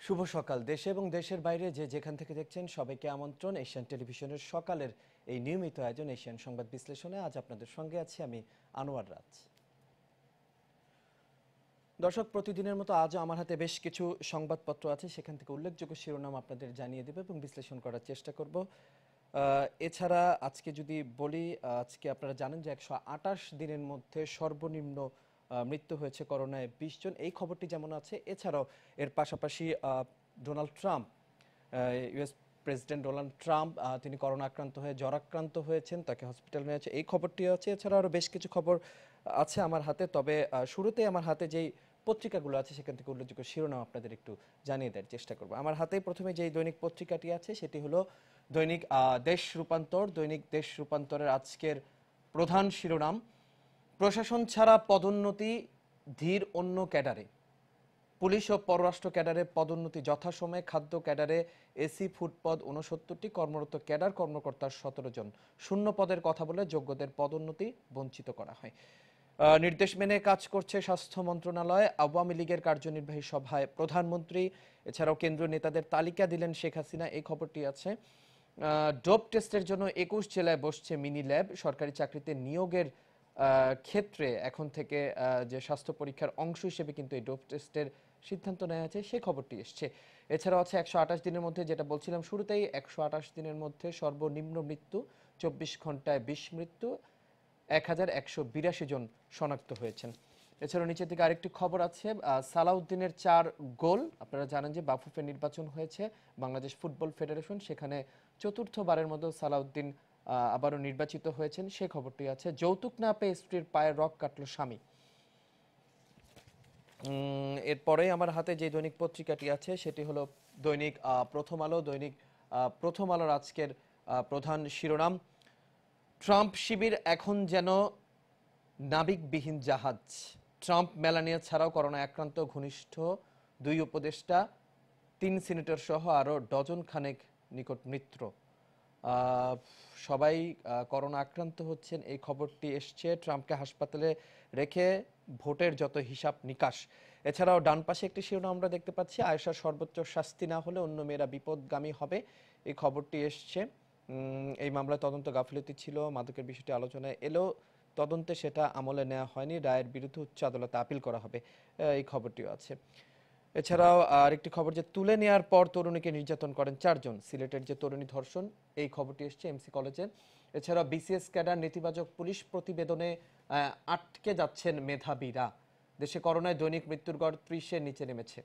শুভ সকাল। দেশে এবং দেশের বাইরে যে যেখান থেকে দেখছেন সবাইকে আমন্ত্রণ এশিয়ান টেলিভিশনের সকালের এই নিয়মিত আয়োজন এশিয়ান সংবাদ বিশ্লেষণে। আজ আপনাদের সঙ্গে আছি আমি আনোয়ার রাজ। দর্শক, প্রতিদিনের মতো আজও আমার হাতে বেশ কিছু সংবাদপত্র আছে, সেখান থেকে উল্লেখযোগ্য শিরোনাম আপনাদের জানিয়ে দেব এবং বিশ্লেষণ করার চেষ্টা করব। এছাড়া আজকে যদি বলি, আজকে আপনারা জানেন যে 128 দিনের মধ্যে সর্বনিম্ন মৃত্যু হয়েছে করোনায় 20 জন, এই খবরটি যেমন আছে। এছাড়াও এর পাশাপাশি Donald Trump, US president Donald Trump, তিনি করোনা আক্রান্ত হয়ে জ্বরাক্রান্ত হয়েছেন, তাকে হসপিটালে নিয়ে আছে, এই খবরটি আছে। এছাড়া আরও বেশ কিছু খবর আছে আমার হাতে। তবে শুরুতেই আমার হাতে যেই পত্রিকাগুলো আছে সেখান থেকে উল্লেখযোগ্য শিরোনাম আপনাদের একটু জানিয়ে দেওয়ার চেষ্টা করব। আমার হাতে প্রথমে যেই দৈনিক পত্রিকাটি আছে সেটি হলো দৈনিক দেশ রূপান্তর। দৈনিক দেশ রূপান্তরের আজকের প্রধান শিরোনাম, প্রশাসন ছাড়া পদোন্নতি ধীর অন্য ক্যাডারে। পুলিশ ও পররাষ্ট্র ক্যাডারে পদোন্নতি যথাসময়ে। খাদ্য ক্যাডারে এসি ফুড পদ 69টি, কর্মরত ক্যাডার কর্মকর্তার 17 জন। শূন্য পদের কথা বলে যোগ্যদের পদোন্নতি বঞ্চিত করা হয়। নির্দেশ মেনে কাজ করছে স্বাস্থ্য মন্ত্রণালয়। আওয়ামী লীগের কার্যনির্বাহী সভায় প্রধানমন্ত্রী। এছাড়াও কেন্দ্রীয় নেতাদের তালিকা দিলেন শেখ হাসিনা, এই খবরটি আছে। ডোপ টেস্টের জন্য 21 জেলায় বসছে মিনি ল্যাব। সরকারি চাকরিতে নিয়োগের ক্ষেত্রে এখন থেকে যে স্বাস্থ্য পরীক্ষার অংশ হিসেবে কিন্তু এই ডোপ টেস্টের সিদ্ধান্ত নেওয়া হয়েছে, সেই খবরটি এসছে। এছাড়াও আছে 128 দিনের মধ্যে, যেটা বলছিলাম শুরুতেই, 128 দিনের মধ্যে সর্বনিম্ন মৃত্যু 24 ঘন্টায় 20 মৃত্যু, 1182 জন শনাক্ত হয়েছেন। এছাড়াও নিচের দিকে আরেকটি খবর আছে, সালাউদ্দিনের 4 গোল। আপনারা জানেন যে বাফুফে নির্বাচন হয়েছে বাংলাদেশ ফুটবল ফেডারেশন, সেখানে চতুর্থবারের মতো সালাউদ্দিন আবারও নির্বাচিত হয়েছেন, সে খবরটি আছে। যৌতুক না পেয়ে স্ত্রীর পায়ের রক কাটল স্বামী। এরপরে আমার হাতে যে দৈনিক পত্রিকাটি আছে সেটি হলো দৈনিক প্রথম আলো। দৈনিক প্রথম আলোর আজকের প্রধান শিরোনাম, ট্রাম্প শিবির এখন যেন নাবিকবিহীন জাহাজ। ট্রাম্প মেলানিয়া ছাড়াও করোনায় আক্রান্ত ঘনিষ্ঠ 2 উপদেষ্টা, 3 সিনেটর সহ আরও ডজন খানেক নিকট মিত্র। সবাই করোনা আক্রান্ত হচ্ছেন, এই খবরটি এসছে। ট্রাম্পকে হাসপাতালে রেখে ভোটের যত হিসাব নিকাশ। এছাড়াও ডান পাশে একটি শিরোনাম আমরা দেখতে পাচ্ছি, আয়েশার সর্বোচ্চ শাস্তি না হলে অন্য মেয়েরা বিপদগামী হবে, এই খবরটি এসছে। এই মামলায় তদন্ত গাফিলতি ছিল, মাদকের বিষয়টি আলোচনায় এলো, তদন্তে সেটা আমলে নেওয়া হয়নি, রায়ের বিরুদ্ধে উচ্চ আদালতে আপিল করা হবে, এই খবরটিও আছে। এছাড়াও আরেকটি খবর, যে তুলে নেওয়ার পর তরুণীকে নির্যাতন করেন 4 জন। সিলেটের যে তরুণী ধর্ষণ, এই খবরটি এসছে এমসি কলেজে। এছাড়াও বিসিএস ক্যাডার নেতিবাচক পুলিশ প্রতিবেদনে আটকে যাচ্ছেন মেধাবীরা। দেশে করোনায় দৈনিক মৃত্যুর গড় 30-এর নিচে নেমেছে।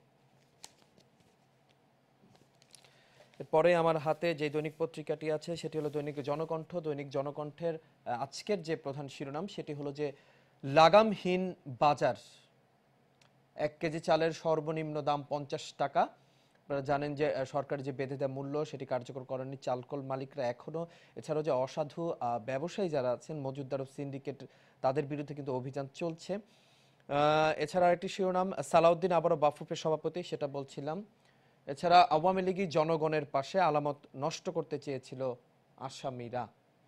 এরপরে আমার হাতে যে দৈনিক পত্রিকাটি আছে সেটি হলো দৈনিক জনকণ্ঠ। দৈনিক জনকণ্ঠের আজকের যে প্রধান শিরোনাম সেটি হলো যে লাগামহীন বাজার। 1 কেজি চালের সর্বনিম্ন দাম 50 টাকা। আপনারা জানেন যে সরকার যে বেঁধে দেওয়া মূল্য সেটি কার্যকর করেনি চালকল মালিকরা এখনো। এছাড়াও যে অসাধু ব্যবসায়ী যারা আছেন, মজুদদার ও সিন্ডিকেট, তাদের বিরুদ্ধে কিন্তু অভিযান চলছে। এছাড়া আরেকটি শিরোনাম, সালাউদ্দিন আবারও বাফুফে সভাপতি, সেটা বলছিলাম। এছাড়া আওয়ামী লীগই জনগণের পাশে, আলামত নষ্ট করতে চেয়েছিল আসামিরা।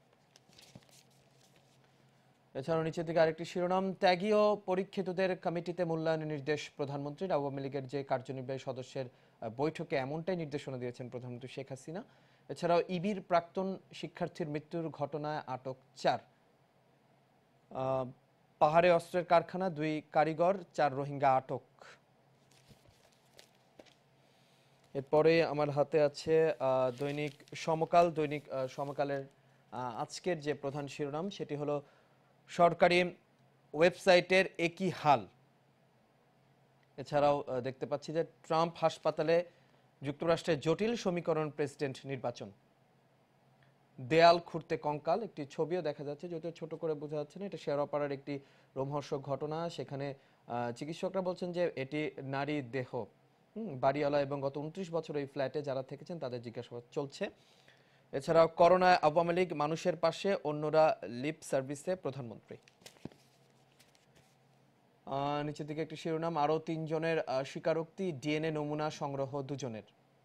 এছাড়াও নিচের দিকে আরেকটি শিরোনাম, ত্যাগী ও পরীক্ষিতদের কমিটিতে মূল্যায়নের নির্দেশ প্রধানমন্ত্রীর। আওয়ামী লীগের যে কার্যনির্বাহী সদস্যের বৈঠকে এমনটাই নির্দেশনা দিয়েছেন প্রধানমন্ত্রী শেখ হাসিনা। এছাড়াও ইবির প্রাক্তন শিক্ষার্থীর মৃত্যুর ঘটনায় আটক 4। পাহাড়ে অস্ত্রের কারখানা, 2 কারিগর, 4 রোহিঙ্গা আটক। এরপরে আমার হাতে আছে দৈনিক সমকাল। দৈনিক সমকালের আজকের যে প্রধান শিরোনাম সেটি হলো সরকারি ওয়েবসাইটের একই হাল। এছাড়াও দেখতে পাচ্ছি যে ট্রাম্প হাসপাতালে, যুক্তরাষ্ট্রের জটিল সমীকরণ প্রেসিডেন্ট নির্বাচন। দেয়াল খুঁড়তে কঙ্কাল, একটি ছবিও দেখা যাচ্ছে, যদিও ছোট করে বোঝা যাচ্ছে না। এটা শেয়ারপাড়ার একটি রোমহর্ষক ঘটনা। সেখানে চিকিৎসকরা বলছেন যে এটি নারী দেহ। বাড়িওয়ালা এবং গত 29 বছর এই ফ্ল্যাটে যারা থেকেছেন তাদের জিজ্ঞাসাবাদ চলছে। এছাড়াও করোনায় আওয়ামী লীগ মানুষের পাশে, অন্যরা লিপ সার্ভিসে প্রধানমন্ত্রী। নিচের দিকে একটি শিরোনাম, আরও 3 জনের স্বীকারোক্তি, ডিএনএ নমুনা সংগ্রহ 2 জনের।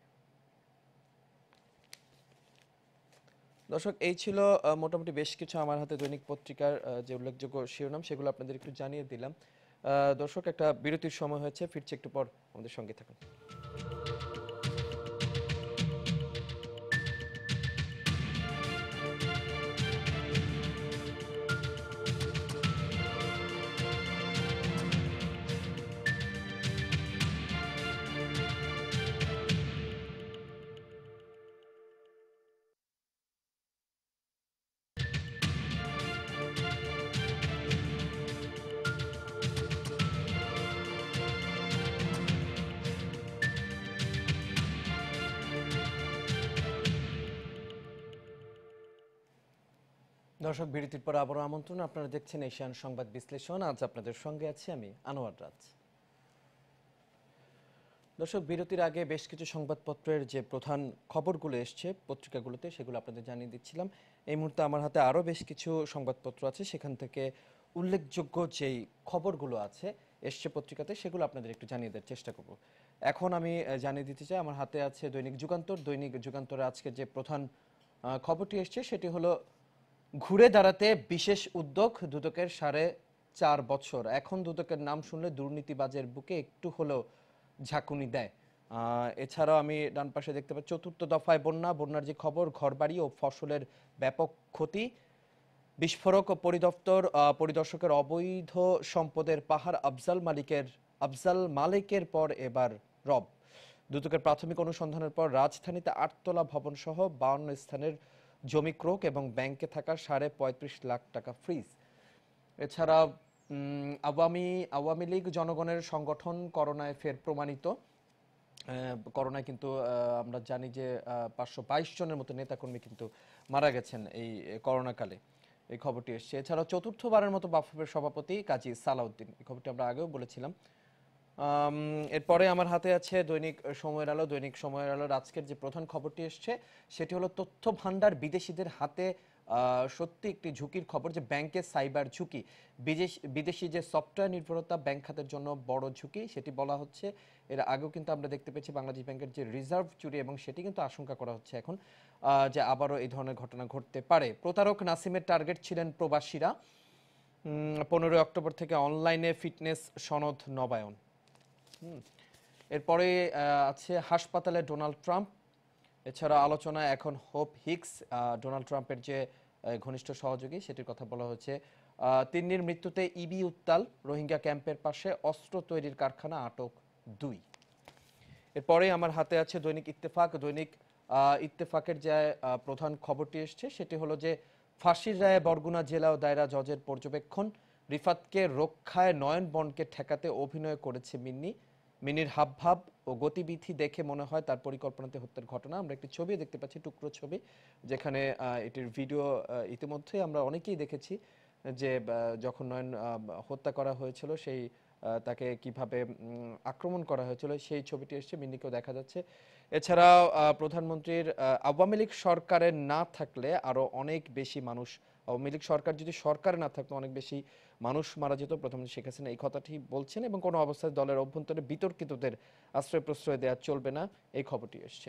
দর্শক, এই ছিল মোটামুটি বেশ কিছু আমার হাতে দৈনিক পত্রিকার যে উল্লেখযোগ্য শিরোনাম, সেগুলো আপনাদের একটু জানিয়ে দিলাম। দর্শক, একটা বিরতির সময় হয়েছে, ফিরছে একটু পর, আমাদের সঙ্গে থাকুন। দর্শক বিরতির পর আবারও আমন্ত্রণ। আপনারা দেখছেন এশিয়ান সংবাদ বিশ্লেষণ। আজ আপনাদের সঙ্গে আছি আমি আনোয়ার রাজ। দর্শক বিরতির আগে বেশ কিছু সংবাদপত্রের যে প্রধান খবরগুলো এসছে পত্রিকাগুলোতে সেগুলো আপনাদের জানিয়ে দিচ্ছিলাম। এই মুহূর্তে আমার হাতে আরও বেশ কিছু সংবাদপত্র আছে, সেখান থেকে উল্লেখযোগ্য যেই খবরগুলো আছে এসছে পত্রিকাতে সেগুলো আপনাদের একটু জানিয়ে দেওয়ার চেষ্টা করব। এখন আমি জানিয়ে দিতে চাই, আমার হাতে আছে দৈনিক যুগান্তর। দৈনিক যুগান্তরে আজকে যে প্রধান খবরটি এসছে সেটি হলো ঘুরে দাঁড়াতে বিশেষ উদ্যোগ, দুদকের 4.5 বছর। এখন দুদকের নাম শুনলে দুর্নীতিবাজের বুকে একটু হলেও ঝাঁকুনি দেয়। এছাড়াও আমি ডান পাশে দেখতে পাচ্ছি চতুর্থ দফায় বন্যার যে খবর, ঘরবাড়ি ও ফসলের ব্যাপক ক্ষতি, বিস্ফোরক পরিদর্শকের অবৈধ সম্পদের পাহাড়, আফজাল মালিকের পর এবার রব। দুদকের প্রাথমিক অনুসন্ধানের পর রাজধানীতে 8তলা ভবন সহ 52 স্থানের জমি ক্রোক এবং ব্যাংকে থাকা 35.5 লাখ টাকা ফ্রিজ। এছাড়া আওয়ামী লীগ জনগণের সংগঠন করোনায় ফের প্রমাণিত। করোনায় কিন্তু আমরা জানি যে 522 জনের মতো নেতাকর্মী কিন্তু মারা গেছেন এই করোনাকালে। এই খবরটি এসছে। এছাড়াও চতুর্থবারের মতো বাফুফের সভাপতি কাজী সালাউদ্দিন, এই খবরটি আমরা আগেও বলেছিলাম। এরপরে আমার হাতে আছে দৈনিক সময়ের আলো। দৈনিক সময়ের আলোর আজকের যে প্রধান খবরটি এসছে সেটি হলো তথ্য ভান্ডার বিদেশিদের হাতে। সত্যি একটি ঝুঁকির খবর যে ব্যাংকে সাইবার ঝুঁকি, বিদেশি যে সফটওয়্যার নির্ভরতা ব্যাংক খাতের জন্য বড় ঝুঁকি সেটি বলা হচ্ছে। এর আগেও কিন্তু আমরা দেখতে পেয়েছি বাংলাদেশ ব্যাংকের যে রিজার্ভ চুরি, এবং সেটি কিন্তু আশঙ্কা করা হচ্ছে এখন যে আবারও এই ধরনের ঘটনা ঘটতে পারে। প্রতারক নাসিমের টার্গেট ছিলেন প্রবাসীরা। 15 অক্টোবর থেকে অনলাইনে ফিটনেস সনদ নবায়ন। এরপরে আছে হাসপাতালে ডোনাল্ড ট্রাম্প। এছাড়া আলোচনায় এখন হোপ হিক্স, ডোনাল্ড ট্রাম্পের যে ঘনিষ্ঠ সহযোগী, সেটির কথা বলা হয়েছে। তিন্নির মৃত্যুতে ইবি উত্তাল, রোহিঙ্গা ক্যাম্পের পাশে অস্ত্র তৈরির কারখানা আটক 2। এরপরে আমার হাতে আছে দৈনিক ইত্তেফাক। দৈনিক ইত্তেফাকের যে প্রধান খবরটি এসছে সেটি হলো যে ফাঁসির রায়ে বরগুনা জেলা ও দায়রা জজের পর্যবেক্ষণ, রিফাতকে রক্ষায় নয়ন বনকে ঠেকাতে অভিনয় করেছে মিনির হাবভাব ও গতিবিধি দেখে মনে হয় তার পরিকল্পনাতে হত্যার ঘটনা। আমরা একটি ছবি দেখতে পাচ্ছি, টুকরো ছবি, যেখানে এটির ভিডিও ইতিমধ্যে আমরা অনেকেই দেখেছি যে যখন নয়ন হত্যা করা হয়েছিল সেই তাকে কিভাবে আক্রমণ করা হয়েছিল সেই ছবিটি এসছে, মিন্নিকেও দেখা যাচ্ছে। এছাড়াও প্রধানমন্ত্রীর আওয়ামী লীগ সরকারের না থাকলে আরো অনেক বেশি মানুষ, আওয়ামী লীগ সরকার যদি সরকারে না থাকতো অনেক বেশি মানুষ মারা যেত, প্রধানমন্ত্রী শেখ হাসিনা এই কথাটি বলছেন। এবং কোনো অবস্থায় দলের অভ্যন্তরে বিতর্কিতদের আশ্রয় প্রশ্রয় দেওয়া চলবে না, এই খবরটি এসছে।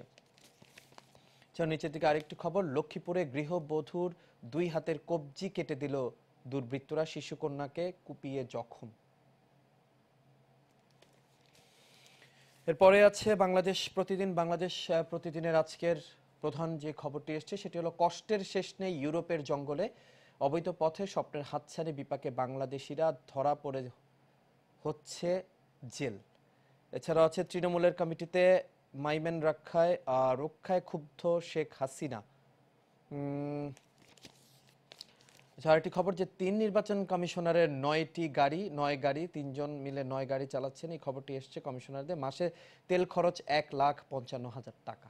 নিচের দিকে আরেকটি খবর, লক্ষ্মীপুরে গৃহবধূর 2 হাতের কবজি কেটে দিল দুর্বৃত্তরা, শিশুকন্যাকে কুপিয়ে জখম। এরপরে আছে বাংলাদেশ প্রতিদিনের আজকের প্রধান যে খবরটি এসছে সেটি হলো কষ্টের শেষ নেই ইউরোপের জঙ্গলে, অবৈধ পথে স্বপ্নের হাতছানি বিপাকে বাংলাদেশিরা, ধরা পড়ে হচ্ছে জেল। এছাড়াও আছে তৃণমূলের কমিটিতে মাইমেন রক্ষায় ক্ষুব্ধ শেখ হাসিনা। আরেকটি খবর যে 3 নির্বাচন কমিশনারের 9 গাড়ি 3 জন মিলে 9 গাড়ি চালাচ্ছেন, এই খবরটি এসছে কমিশনারদের। মাসে তেল খরচ 1,55,000 টাকা।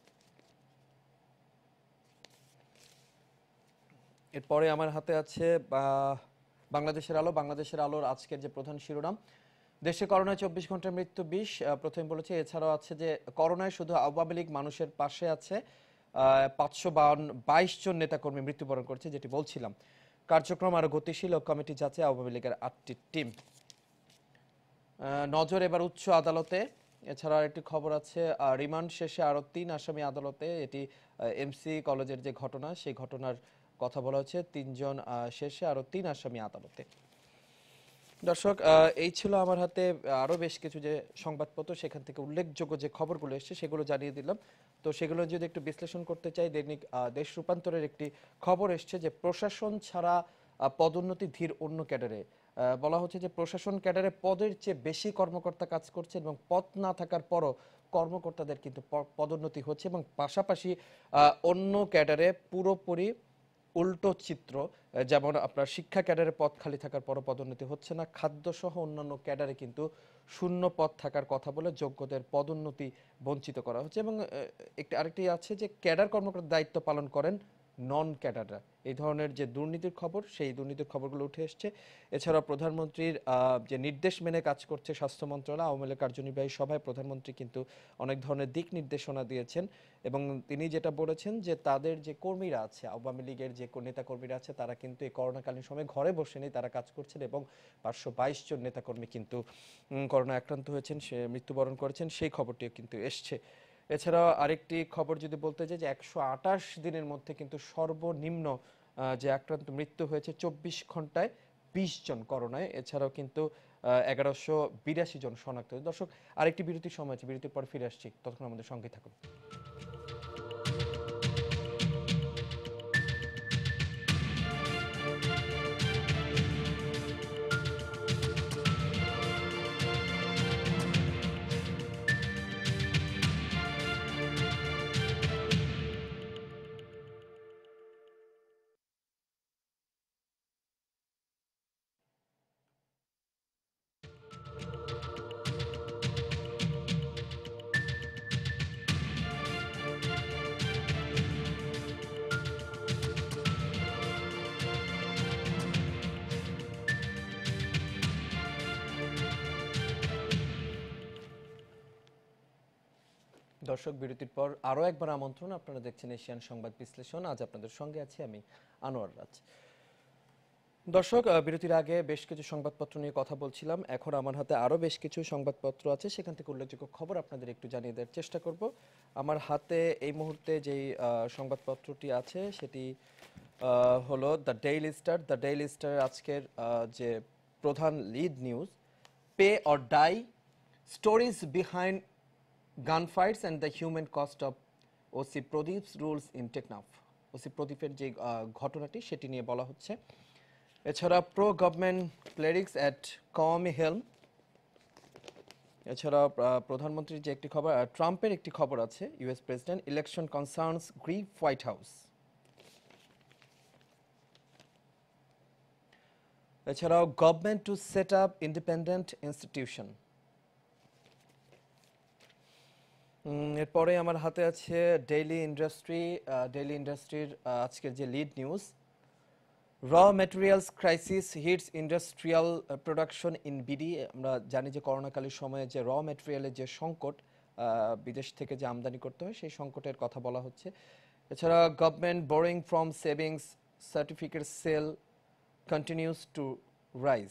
এরপরে আমার হাতে আছে বাংলাদেশের আলোর আজকের যে প্রধান শিরোনাম, দেশে করোনায় 24 ঘন্টার মৃত্যু 20, প্রথমে বলেছে। এছাড়াও আছে যে করোনায় শুধু আওয়ামী লীগ মানুষের পাশে আছে, 522 জন নেতাকর্মী মৃত্যুবরণ করেছে, যেটি বলছিলাম। কার্যক্রম আরো গতিশীল ও কমিটি যাচ্ছে আওয়ামী লীগের 8টি টিম। নজর এবার উচ্চ আদালতে। এছাড়া আরেকটি খবর আছে, রিমান্ড শেষে আরো 3 আসামি আদালতে। এটি এমসি কলেজের যে ঘটনা, সেই ঘটনার কথা বলা হচ্ছে। 3 জন শেষে আরো 3 আসামি আদালতে। দর্শক এই ছিল আমার হাতে আরো বেশ কিছু যে সংবাদপত্র, সেখান থেকে উল্লেখযোগ্য যে খবরগুলো এসছে সেগুলো জানিয়ে দিলাম। তো সেগুলো যদি একটু বিশ্লেষণ করতে চাই, দৈনিক দেশ রূপান্তরের একটি খবর এসছে যে প্রশাসন ছাড়া পদোন্নতি ধীর অন্য ক্যাডারে। বলা হচ্ছে যে প্রশাসন ক্যাডারে পদের চেয়ে বেশি কর্মকর্তা কাজ করছে, এবং পদ না থাকার পরও কর্মকর্তাদের কিন্তু পদোন্নতি হচ্ছে, এবং পাশাপাশি অন্য ক্যাডারে পুরোপুরি উল্টো চিত্র। যেমন আপনার শিক্ষা ক্যাডারে পদ খালি থাকার পরও পদোন্নতি হচ্ছে না, খাদ্য সহ অন্যান্য ক্যাডারে কিন্তু শূন্য পদ থাকার কথা বলে যোগ্যদের পদোন্নতি বঞ্চিত করা হচ্ছে। এবং আরেকটি আছে যে ক্যাডার কর্মকর্তার দায়িত্ব পালন করেন নন ক্যাডাররা। এই ধরনের যে দুর্নীতির খবর, সেই দুর্নীতির খবরগুলো উঠে এসছে। এছাড়াও প্রধানমন্ত্রীর যে নির্দেশ মেনে কাজ করছে স্বাস্থ্য মন্ত্রণালয়, আওয়ামী লীগ কার্যনির্বাহী সভায় প্রধানমন্ত্রী কিন্তু অনেক ধরনের দিক নির্দেশনা দিয়েছেন এবং তিনি যেটা বলেছেন যে তাদের যে কর্মীরা আছে, আওয়ামী লীগের যে নেতা কর্মীরা আছে, তারা কিন্তু এই করোনাকালীন সময়ে ঘরে বসে নেই, তারা কাজ করছেন এবং 522 জন নেতাকর্মী কিন্তু করোনা আক্রান্ত হয়েছেন, সে মৃত্যুবরণ করেছেন, সেই খবরটিও কিন্তু এসছে। এছাড়াও আরেকটি খবর যদি বলতে চাই যে 128 দিনের মধ্যে কিন্তু সর্বনিম্ন যে আক্রান্ত মৃত্যু হয়েছে 24 ঘন্টায় 20 জন করোনায়। এছাড়াও কিন্তু 1182 জন শনাক্ত হয়েছে। দর্শক, আরেকটি বিরতির সময় আছে, বিরতির পর ফিরে আসছি, ততক্ষণ আমাদের সঙ্গে থাকুন। দর্শক, বিরতির পর আরও একবার আমন্ত্রণ, আপনারা দেখছেন এশিয়ান সংবাদ বিশ্লেষণ। আজ আপনাদের সঙ্গে আছি আমি, আনোয়ার রাজ। দর্শক, বিরতির আগে বেশ কিছু সংবাদপত্র নিয়ে কথা বলছিলাম, এখন আমার হাতে আরও বেশ কিছু সংবাদপত্র আছে, সেখান থেকে উল্লেখযোগ্য খবর আপনাদের একটু জানিয়ে দেওয়ার চেষ্টা করব। আমার হাতে এই মুহূর্তে যেই সংবাদপত্রটি আছে সেটি হলো the Daily Star. The Daily Star আজকের যে প্রধান lead news, pay or die, stories behind gunfights and the human cost of OC প্রদীপ's rules in টেকনাফ। ওসি প্রদীপের যে ঘটনাটি সেটি নিয়ে বলা হচ্ছে। এছাড়া pro government clerics at Qawmi helm. এছাড়া প্রধানমন্ত্রীর যে একটি খবর, ট্রাম্পের একটি খবর আছে, US president election concerns grieve White House. এছাড়াও government to set up independent institution. এরপরে আমার হাতে আছে ডেইলি ইন্ডাস্ট্রি। ডেইলি ইন্ডাস্ট্রির আজকের যে lead news, raw materials crisis hits industrial production in BD. আমরা জানি যে করোনাকালীন সময়ে যে র ম্যাটেরিয়ালের যে সংকট, বিদেশ থেকে যে আমদানি করতে হয়, সেই সংকটের কথা বলা হচ্ছে। এছাড়া government borrowing from savings certificate sale continues to rise.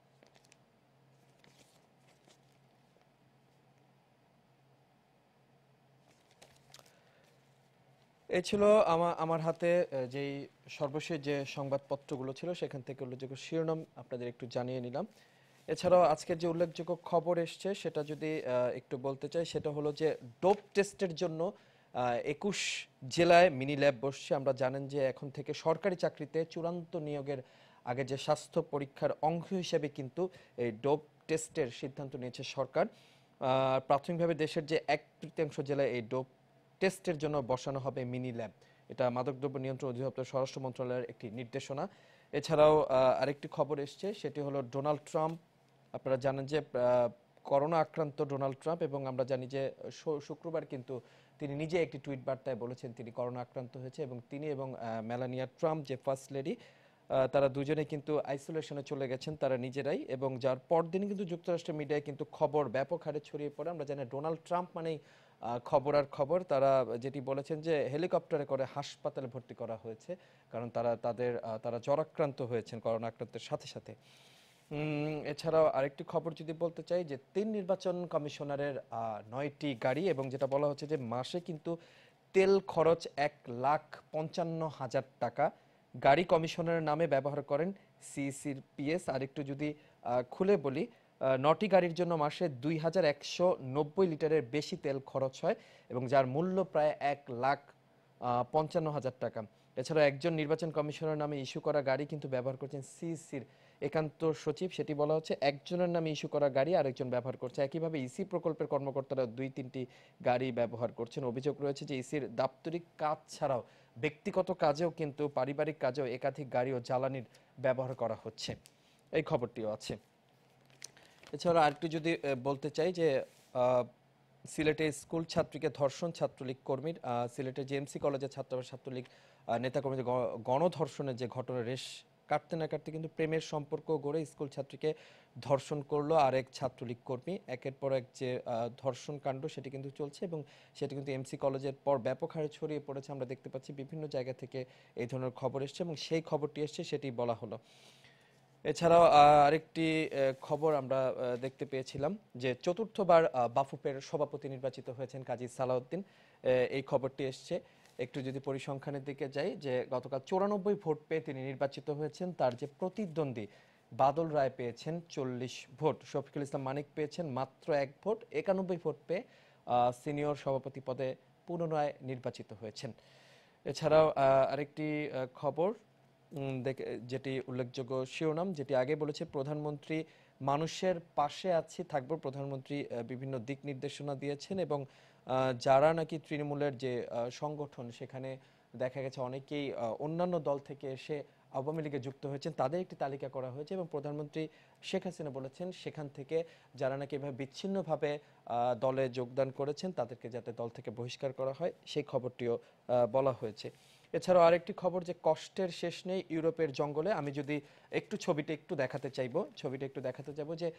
এই ছিল আমার হাতে যেই সর্বশেষ যে সংবাদপত্রগুলো ছিল, সেখান থেকে উল্লেখযোগ্য শিরোনাম আপনাদের একটু জানিয়ে নিলাম। এছাড়াও আজকের যে উল্লেখযোগ্য খবর এসছে সেটা যদি একটু বলতে চাই, সেটা হলো যে ডোপ টেস্টের জন্য 21 জেলায় মিনি ল্যাব বসছে। আমরা জানেন যে এখন থেকে সরকারি চাকরিতে চূড়ান্ত নিয়োগের আগে যে স্বাস্থ্য পরীক্ষার অংশ হিসেবে কিন্তু এই ডোপ টেস্টের সিদ্ধান্ত নিয়েছে সরকার। প্রাথমিকভাবে দেশের যে 1/3 জেলায় এই ডোপ টেস্টের জন্য বসানো হবে মিনি ল্যাব। এটা মাদকদ্রব্য নিয়ন্ত্রণ অধিদপ্তর স্বরাষ্ট্র মন্ত্রণালয়ের একটি নির্দেশনা। এছাড়াও আরেকটি খবর এসছে, সেটি হলো ডোনাল্ড ট্রাম্প। আপনারা জানেন যে করোনা আক্রান্ত ডোনাল্ড ট্রাম্প, এবং আমরা জানি যে শুক্রবার কিন্তু তিনি নিজে একটি টুইট বার্তায় বলেছেন তিনি করোনা আক্রান্ত হয়েছে, এবং তিনি এবং মেলানিয়া ট্রাম্প যে ফার্স্ট লেডি, তারা দুজনে কিন্তু আইসোলেশনে চলে গেছেন তারা নিজেরাই, এবং যার পরদিনই কিন্তু যুক্তরাষ্ট্রের মিডিয়ায় কিন্তু খবর ব্যাপক হারে ছড়িয়ে পড়ে। আমরা জানি ডোনাল্ড ট্রাম্প মানেই খবর আর খবর। তারা যেটি বলেছেন যে হেলিকপ্টারে করে হাসপাতালে ভর্তি করা হয়েছে, কারণ তারা জ্বরাক্রান্ত হয়েছেন করোনা আক্রান্তের সাথে সাথে। এছাড়াও আরেকটি খবর যদি বলতে চাই, যে 3 নির্বাচন কমিশনারের 9টি গাড়ি, এবং যেটা বলা হচ্ছে যে মাসে কিন্তু তেল খরচ 1,55,000 টাকা গাড়ি কমিশনারের নামে ব্যবহার করেন সিইসির পিএস। আরেকটু যদি খুলে বলি, 9টি গাড়ির জন্য মাসে 2,190 লিটারের বেশি তেল খরচ হয়, এবং যার মূল্য প্রায় 1,55,000 টাকা। এছাড়া একজন নির্বাচন কমিশনার নামে ইস্যু করা গাড়ি কিন্তু ব্যবহার করছেন সিইসির একান্ত সচিব। সেটি বলা হচ্ছে একজনের নামে ইস্যু করা গাড়ি আরেকজন ব্যবহার করছে। একইভাবে ইসি প্রকল্পের কর্মকর্তারা 2-3টি গাড়ি ব্যবহার করছেন। অভিযোগ রয়েছে যে ইসির দাপ্তরিক কাজ ছাড়াও ব্যক্তিগত কাজেও কিন্তু পারিবারিক কাজেও একাধিক গাড়ি ও জ্বালানির ব্যবহার করা হচ্ছে। এই খবরটিও আছে। এছাড়া আরেকটু যদি বলতে চাই যে সিলেটে স্কুল ছাত্রীকে ধর্ষণ ছাত্রলীগ কর্মীর। সিলেটের জেএমসি কলেজের ছাত্রলীগ নেতাকর্মীদের গণধর্ষণের যে ঘটনা, রেশ কাটতে না কাটতে কিন্তু প্রেমের সম্পর্ক গড়ে স্কুল ছাত্রীকে ধর্ষণ করলো আরেক ছাত্রলীগ কর্মী। একের পর এক যে ধর্ষণ কাণ্ড সেটি কিন্তু চলছে এবং সেটি কিন্তু এমসি কলেজের পর ব্যাপক হারে ছড়িয়ে পড়েছে। আমরা দেখতে পাচ্ছি বিভিন্ন জায়গা থেকে এই ধরনের খবর এসছে এবং সেই খবরটি এসছে সেটি বলা হলো। এছাড়াও আরেকটি খবর আমরা দেখতে পেয়েছিলাম যে চতুর্থবার বাফুফের সভাপতি নির্বাচিত হয়েছেন কাজী সালাউদ্দিন। এই খবরটি এসছে। একটু যদি পরিসংখ্যানের দিকে যাই, যে গতকাল 94 ভোট পেয়ে তিনি নির্বাচিত হয়েছেন। তার যে প্রতিদ্বন্দ্বী বাদল রায় পেয়েছেন 40 ভোট, শফিকুল ইসলাম মানিক পেয়েছেন মাত্র 1 ভোট। 91 ভোট পেয়ে সিনিয়র সভাপতি পদে পুনরায় নির্বাচিত হয়েছেন। এছাড়াও আরেকটি খবর যেটি উল্লেখযোগ্য শিরোনাম, যেটি আগে বলেছে প্রধানমন্ত্রী মানুষের পাশে আছি থাকবো। প্রধানমন্ত্রী বিভিন্ন দিক নির্দেশনা দিয়েছেন এবং যারা নাকি তৃণমূলের যে সংগঠন সেখানে দেখা গেছে অনেকেই অন্যান্য দল থেকে এসে আওয়ামী লীগে যুক্ত হয়েছেন, তাদের একটি তালিকা করা হয়েছে এবং প্রধানমন্ত্রী শেখ হাসিনা বলেছেন সেখান থেকে যারা নাকি এভাবে বিচ্ছিন্নভাবে দলে যোগদান করেছেন তাদেরকে যাতে দল থেকে বহিষ্কার করা হয় সেই খবরটিও বলা হয়েছে। এছাড়াও আরেকটি খবর যে কষ্টের শেষ নেই ইউরোপের জঙ্গলে। আমি যদি ছবিটা একটু দেখাতে চাইবো যে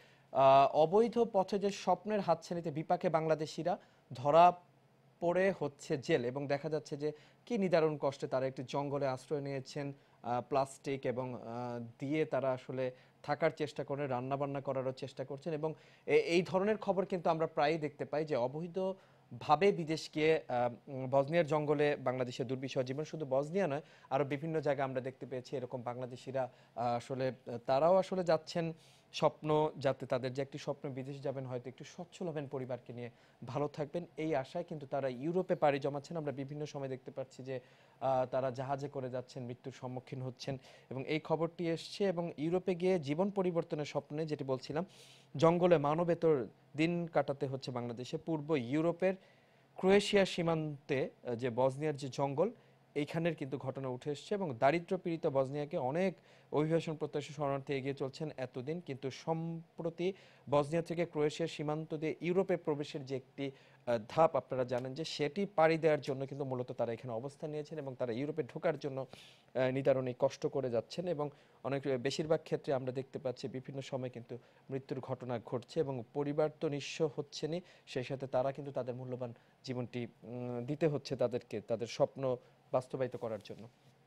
অবৈধ পথে যে স্বপ্নের হাতছানিতে বিপাকে বাংলাদেশিরা ধরা পড়ে হচ্ছে জেল এবং দেখা যাচ্ছে যে কি নিদারুণ কষ্টে তারা একটি জঙ্গলে আশ্রয় নিয়েছেন। প্লাস্টিক এবং দিয়ে তারা আসলে থাকার চেষ্টা করেন, রান্নাবান্না করারও চেষ্টা করছেন এবং এই ধরনের খবর কিন্তু আমরা প্রায়ই দেখতে পাই যে অবৈধ ভাবে বিদেশ গিয়ে বসনিয়ার জঙ্গলে বাংলাদেশের দুর্বিষহ জীবন। শুধু বসনিয়া নয়, আরো বিভিন্ন জায়গায় আমরা দেখতে পেয়েছি এরকম বাংলাদেশিরা আসলে তারাও আসলে যাচ্ছেন স্বপ্ন, যাতে তাদের যে একটি স্বপ্ন বিদেশ যাবেন, হয়তো একটু সচ্ছল হবেন, পরিবারকে নিয়ে ভালো থাকবেন, এই আশায় কিন্তু তারা ইউরোপে পাড়ি জমাচ্ছেন। আমরা বিভিন্ন সময় দেখতে পাচ্ছি যে তারা জাহাজে করে যাচ্ছেন, মৃত্যুর সম্মুখীন হচ্ছেন এবং এই খবরটি এসছে। এবং ইউরোপে গিয়ে জীবন পরিবর্তনের স্বপ্নে, যেটি বলছিলাম, জঙ্গলে মানবেতর দিন কাটাতে হচ্ছে বাংলাদেশে। পূর্ব ইউরোপের ক্রোয়েশিয়া সীমান্তে যে বসনিয়ার যে জঙ্গল, এইখানের কিন্তু ঘটনা উঠে এসছে এবং দারিদ্র পীড়িত বসনিয়াকে অনেক অভিবাসন প্রত্যাশী শরণার্থী এগিয়ে চলছেন এতদিন, কিন্তু সম্প্রতি বসনিয়া থেকে ক্রোয়েশিয়ার সীমান্ত দিয়ে ইউরোপে প্রবেশের যে একটি ধাপ আপনারা জানেন যে সেটি পাড়ি দেওয়ার জন্য কিন্তু মূলত তারা এখানে অবস্থান নিয়েছেন এবং তারা ইউরোপে ঢোকার জন্য নিদারুণই কষ্ট করে যাচ্ছেন এবং অনেক বেশিরভাগ ক্ষেত্রে আমরা দেখতে পাচ্ছি বিভিন্ন সময় কিন্তু মৃত্যুর ঘটনা ঘটছে এবং পরিবার তো নিঃস্ব হচ্ছেনই, সেই সাথে তারা কিন্তু তাদের মূল্যবান জীবনটি দিতে হচ্ছে তাদেরকে তাদের স্বপ্ন বাস্তবায়িত করার জন্য।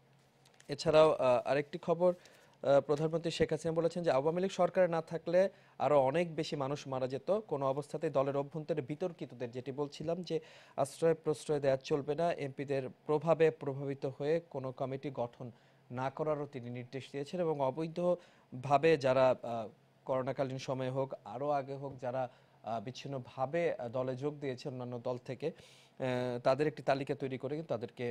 এছাড়াও আরেকটি খবর, প্রধানমন্ত্রী শেখ হাসিনা বলেছেন যে আওয়ামী লীগ সরকারে না থাকলে আরো অনেক বেশি মানুষ মারা যেত। কোনো অবস্থাতেই দলের অভ্যন্তরে বিতর্কিতদের, যেটি বলছিলাম যে আশ্রয় প্রশ্রয় দেওয়া চলবে না, এমপিদের প্রভাবে প্রভাবিত হয়ে কোনো কমিটি গঠন না করারও তিনি নির্দেশ দিয়েছেন এবং অবৈধভাবে যারা করোনাকালীন সময়ে হোক আরও আগে হোক যারা বিচ্ছিন্নভাবে দলে যোগ দিয়েছে অন্যান্য দল থেকে, তাদের একটি তালিকা তৈরি করে কিন্তু তাদেরকে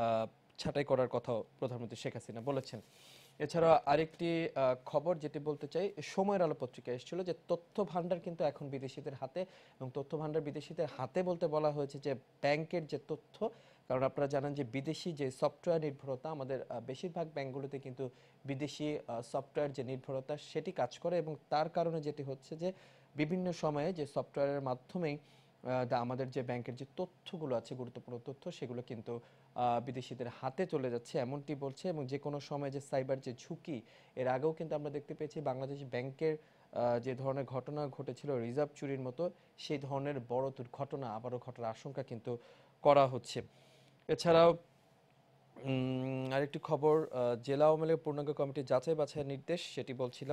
ছাঁটাই করার কথাও প্রধানমন্ত্রী শেখ হাসিনা বলেছেন। এছাড়া আরেকটি খবর যেটি বলতে চাই, সময়ের আলো পত্রিকা এসেছিল যে তথ্য ভান্ডার কিন্তু এখন বিদেশিদের হাতে এবং তথ্য ভান্ডার বিদেশিদের হাতে বলতে বলা হয়েছে যে ব্যাংকের যে তথ্য, কারণ আপনারা জানেন যে বিদেশি যে সফটওয়্যার নির্ভরতা, আমাদের বেশিরভাগ ব্যাংকগুলোতে কিন্তু বিদেশি সফটওয়্যার যে নির্ভরতা সেটি কাজ করে এবং তার কারণে যেটি হচ্ছে যে বিভিন্ন সময়ে যে সফটওয়্যারের মাধ্যমেই আমাদের যে ব্যাংকের যে তথ্যগুলো আছে, গুরুত্বপূর্ণ তথ্য, সেগুলো কিন্তু বিদেশিদের হাতে চলে যাচ্ছে এমনটি বলছে এবং যে কোনো সময় যে সাইবার যে ঝুঁকি, এর আগেও কিন্তু আমরা দেখতে পেয়েছি বাংলাদেশ ব্যাংকের যে ধরনের ঘটনা ঘটেছিল রিজার্ভ চুরির মতো, সেই ধরনের বড় দুর্ঘটনা আবারও ঘটার আশঙ্কা কিন্তু করা হচ্ছে। এছাড়াও আরেকটি খবর, জেলা আওয়ামী লীগের পূর্ণাঙ্গ কমিটি যাচাই বাছাইয়ের নির্দেশ, সেটি বলছিলাম।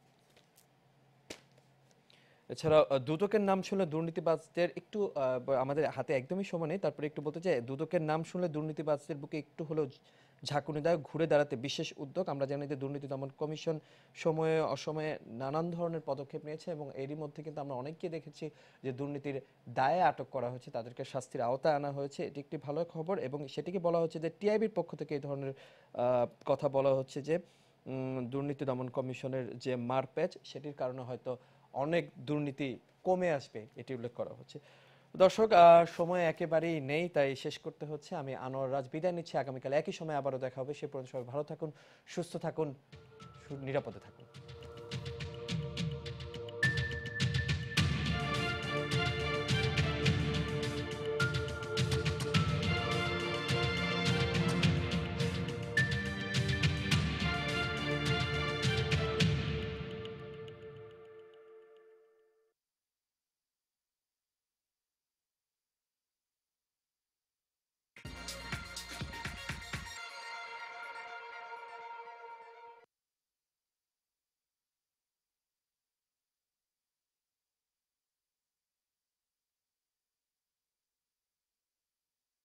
এছাড়া দুদকের নাম শুনলে দুর্নীতিবাজদের একটু আমাদের হাতে একদমই সময় নেই, তারপরে একটু বলতে চাই দুদকের নাম শুনলে দুর্নীতিবাজদের বুকে একটু হলেও ঝাঁকুনি দেয়, ঘুরে দাঁড়াতে বিশেষ উদ্যোগ। আমরা জানি যে দুর্নীতি দমন কমিশন সময়ে অসময়ে নানান ধরনের পদক্ষেপ নিয়েছে এবং এরই মধ্যে কিন্তু আমরা অনেককে দেখেছি যে দুর্নীতির দায়ে আটক করা হয়েছে, তাদেরকে শাস্তির আওতায় আনা হয়েছে, এটি একটি ভালো খবর। এবং সেটিকে বলা হচ্ছে যে টিআইবির পক্ষ থেকে এই ধরনের কথা বলা হচ্ছে যে দুর্নীতি দমন কমিশনের যে মারপ্যাচ, সেটির কারণে হয়তো অনেক দুর্নীতি কমে আসবে, এটি উল্লেখ করা হচ্ছে। দর্শক, সময় একেবারেই নেই, তাই শেষ করতে হচ্ছে। আমি আনোয়ার রাজ বিদায় নিচ্ছি, আগামীকাল একই সময় আবারও দেখা হবে। সে পর্যন্ত সবাই ভালো থাকুন, সুস্থ থাকুন, নিরাপদে থাকুন।